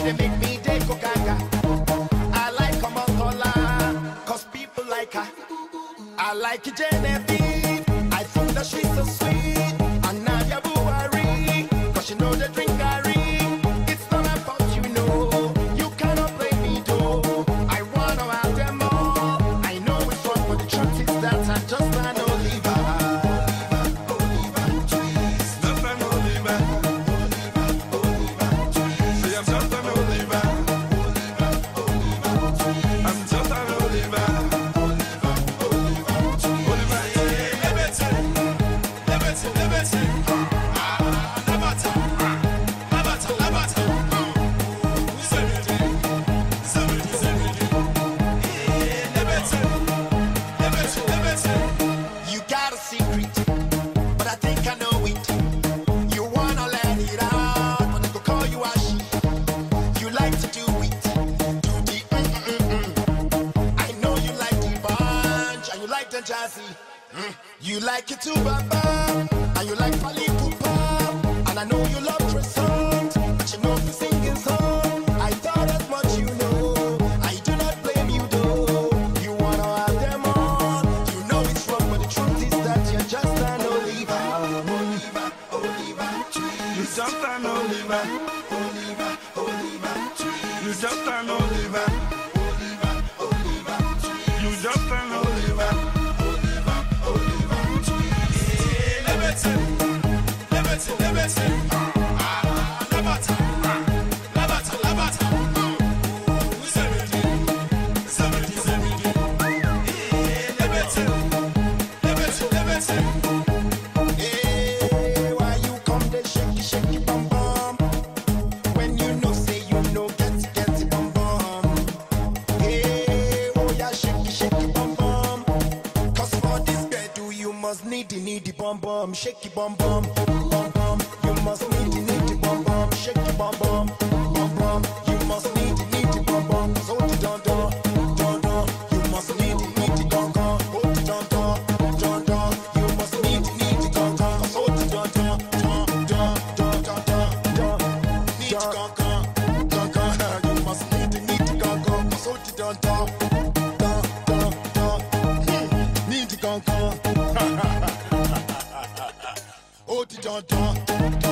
they make me dey go gaga. I like Omotola, cause people like her. I like Genevieve, I think that she's so sweet. And Nadia Buhari, cause she know the drink Gary. It's not about you know, you cannot play me though. I wanna have them all. I know it's wrong, but the truth is that I'm just an Oliver. You got a secret, but I think I know it. You wanna let it out, when they go call you Ashi. You like to do it, do the I know you like the bunch, and you like the jazzy. You like it too, Baba, and you like Fally Ipupa. And I know you love croissant, but you know the singing song. I thought as much you know, I do not blame you though. You wanna have them all, you know it's wrong, but the truth is that you're just an Oliver. Oliver, Oliver, you just an Oliver. Oliver, Oliver, you just an Oliver. Oliver, Oliver, you just an Oliver. Oliver, Oliver, why you come there shake it bum bum? When you know say you know get it bum bum. Hey, oh yeah shake it bum bum. Cause for this bedu you must need the bum bum. Shake it bum bum bum bum. You must need the bum bum. Shake it bum bum bum bum. You must need the bum bum. So the don don. You must need the gong gong. Oh the don don. You must need the gong gong. So the don don. Need the gong gong. You must need the gong gong. So the don don. Need the gong gong. Oh the don don.